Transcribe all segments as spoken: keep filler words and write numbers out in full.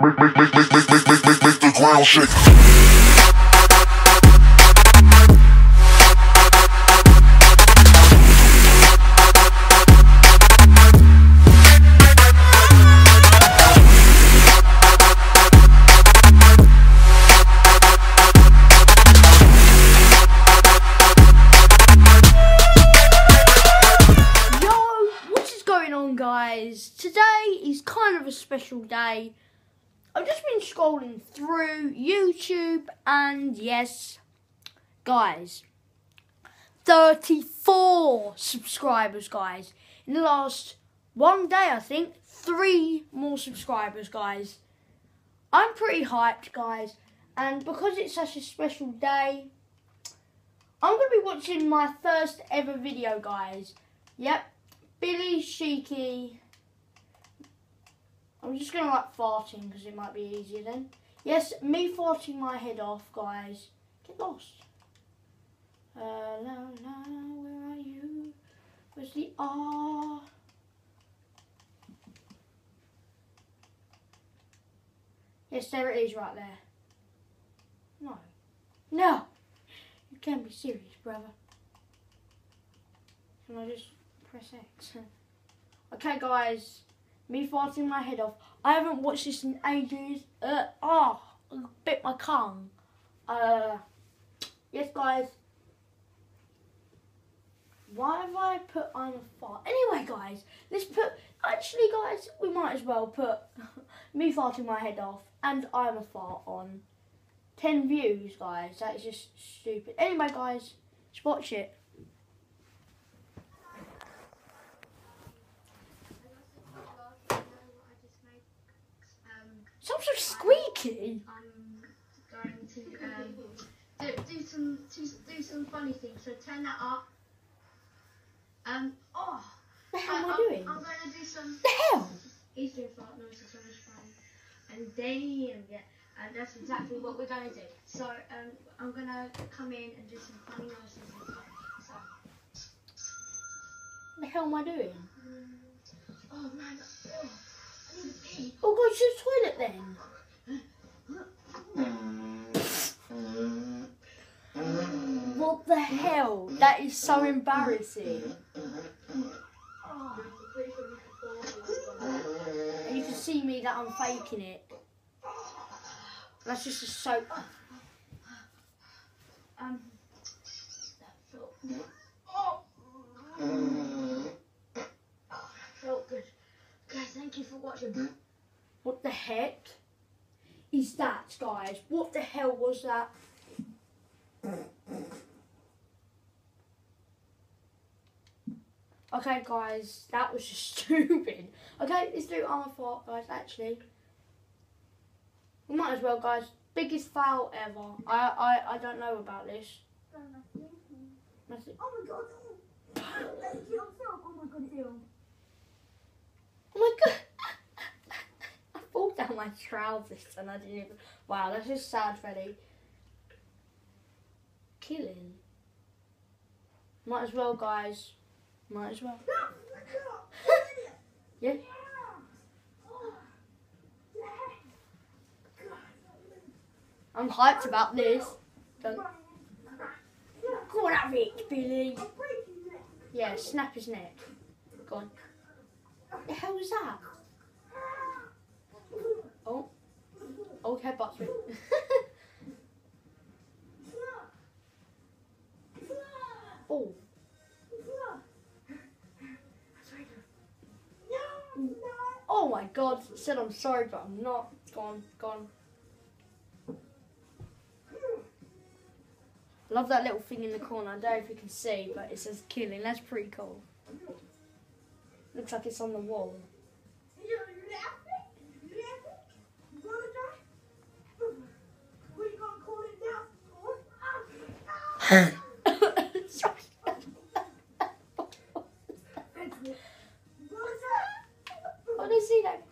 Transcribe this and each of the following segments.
Make, make, make, make, make, make, make, make, make the ground shake. Guys, today is kind of a special day. I've just been scrolling through YouTube and yes, guys, thirty-four subscribers, guys. In the last one day, I think, three more subscribers, guys. I'm pretty hyped, guys, and because it's such a special day, I'm going to be watching my first ever video, guys. Yep. Billy Sheiky. I'm just going to like farting because it might be easier then. Yes, me farting my head off, guys. Get lost. Uh, no, no, where are you? Where's the R? Yes, there it is right there. No. No! You can't be serious, brother. Can I just... press X. Okay, guys, me farting my head off. I haven't watched this in ages. Uh, oh, I bit my tongue. Uh, yes, guys. Why have I put I'm a fart? Anyway, guys, let's put. Actually, guys, we might as well put me farting my head off and I'm a fart on ten views, guys. That is just stupid. Anyway, guys, let's watch it. Sounds so squeaky. I'm going to um, do, do some do, do some funny things. So turn that up. Um. Oh. The hell am I, I doing? I'm, I'm going to do some. The hell? He's doing fart noises on his phone, and then yeah, and that's exactly what we're going to do. So um, I'm going to come in and do some funny noises and stuff. So. The hell am I doing? Um, oh man. Oh. Oh, go to the toilet then. What the hell? That is so embarrassing. And you can see me that I'm faking it. That's just a soap. Um. Oh. Felt good. Guys, thank you for watching. What the heck is that, guys? What the hell was that? Okay, guys, that was just stupid. Okay, let's do I'm a fart, guys, actually. We might as well, guys. Biggest foul ever. I I, I don't know about this. Nothing. Oh my god. Oh my god, ew. Oh my god. I fall down my trousers and I didn't even... Wow, that's just sad, Freddy. Killing. Might as well, guys. Might as well. Yeah? I'm hyped about this. Don't... Go on, have it, Billy. Yeah, snap his neck. Go on. What the hell was that? Oh. Okay, butt me. Oh. Oh my god, I said I'm sorry, but I'm not. Gone, gone. Love that little thing in the corner. I don't know if you can see, but it says killing. That's pretty cool. Looks like it's on the wall. Oh, they see that.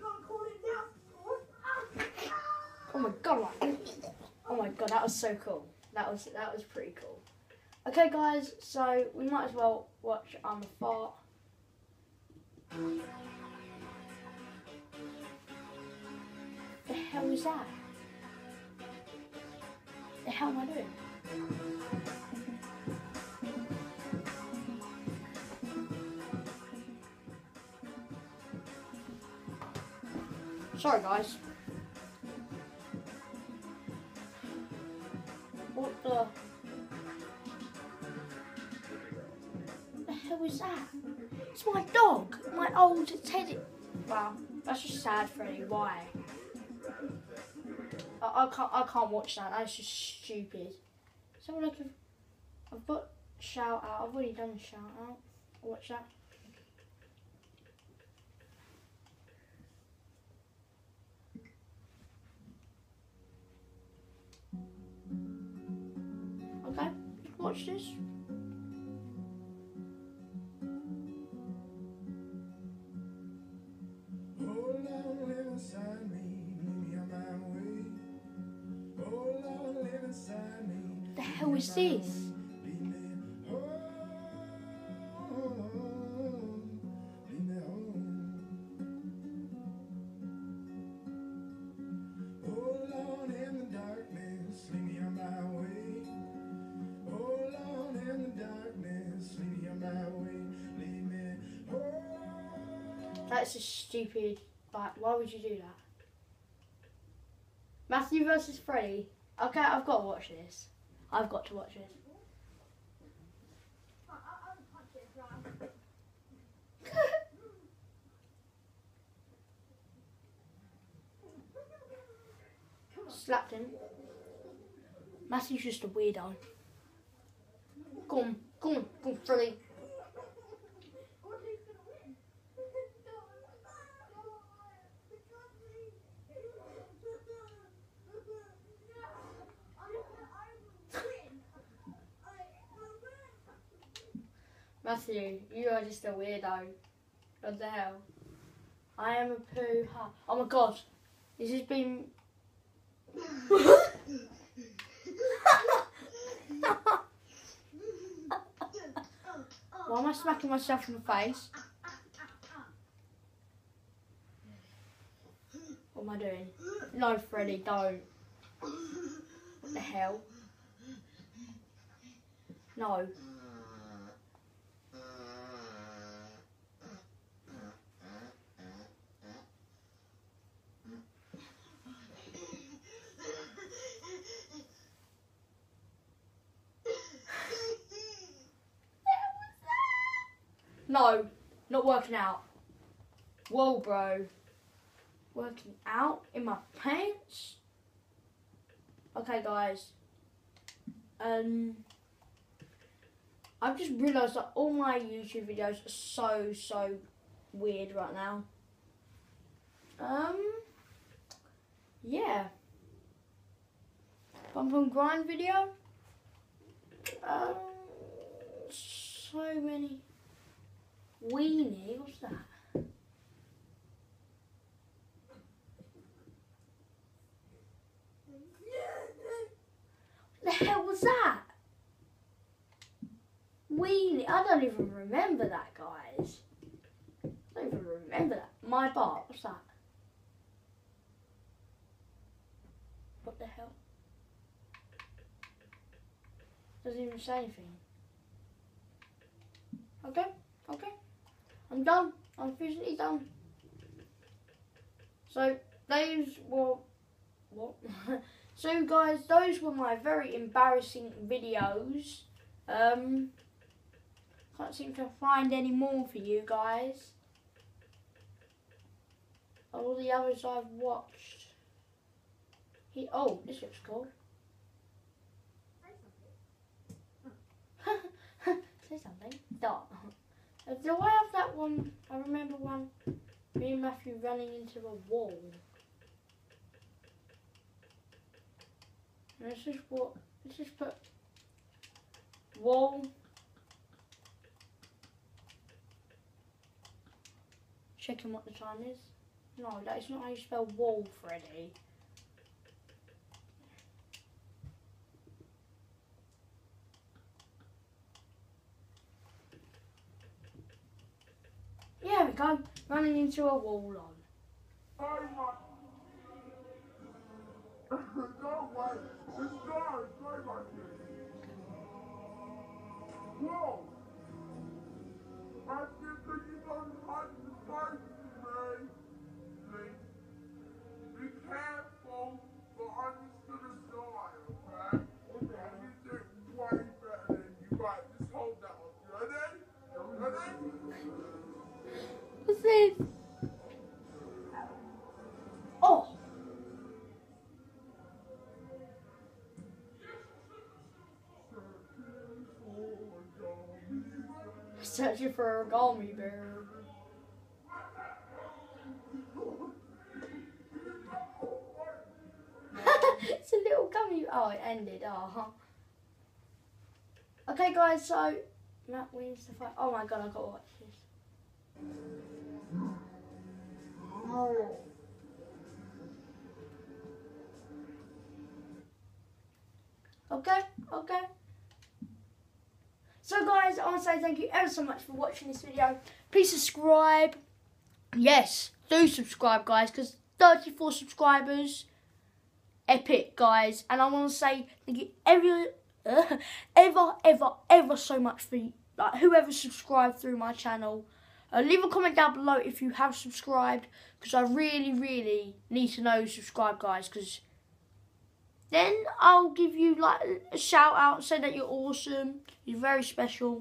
Oh my god! Oh my god, that was so cool. That was that was pretty cool. Okay, guys, so we might as well watch I'm a Fart. The hell is that? The hell am I doing? Sorry guys. What the... What the hell is that? It's my dog, my old Teddy. Wow, that's just sad, Freddy. Why? I, I can't. I can't watch that. That's just stupid. So like, I've, I've got shout out. I've already done shout out. Watch that. Okay, watch this. The hell is this? That's just stupid. Like, why would you do that? Matthew versus Freddy. Okay, I've got to watch this. I've got to watch this. Slapped him. Matthew's just a weirdo. Go on, go on, go on, Freddy. Matthew, you are just a weirdo. What the hell? I am a poo ha. Oh my god. This has been... Why am I smacking myself in the face? What am I doing? No, Freddy, don't. What the hell? No. No, not working out. Whoa, bro. Working out in my pants? Okay, guys. Um, I've just realised that all my YouTube videos are so, so weird right now. Um, yeah. Bump and grind video. Um, so many. Weenie, what's that? What the hell was that? Weenie, I don't even remember that, guys. I don't even remember that. My bar, what's that? What the hell? Doesn't even say anything. Okay, okay. I'm done. I'm officially done. So those were what? So guys, those were my very embarrassing videos. Um, can't seem to find any more for you guys. All the others I've watched. He, oh, this looks cool. Say something. Stop. Do I have that one? I remember one. Me and Matthew running into a wall. Let's just what? Let's just put wall. Checking what the time is. No, that is not how you spell wall, Freddy. There we go, running into a wall on. No way. It's not. It's not like this. Whoa. I didn't think you don't touch the spices, man. Please. Be careful, but understood a sign, okay? Okay. You did way better than you. Right, just hold that up. Ready? Ready? What's this? Oh. Searching for a gummy bear. It's a little gummy. Oh, it ended. Oh. Okay, guys. So Matt wins the fight. Oh my god, I got to watch this. Oh. Okay. Okay. So guys, I want to say thank you ever so much for watching this video. Please subscribe. Yes, do subscribe, guys, because thirty-four subscribers. Epic, guys. And I want to say thank you ever, uh, ever, ever, ever so much for like whoever subscribed through my channel. Uh, leave a comment down below if you have subscribed, because I really, really need to know you subscribe, guys, because then I'll give you like a shout out and say that you're awesome. You're very special.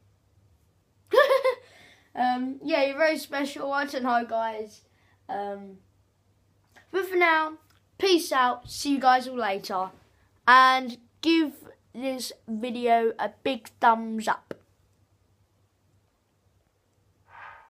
um, yeah, you're very special. I don't know, guys. Um, but for now, peace out. See you guys all later. And give this video a big thumbs up.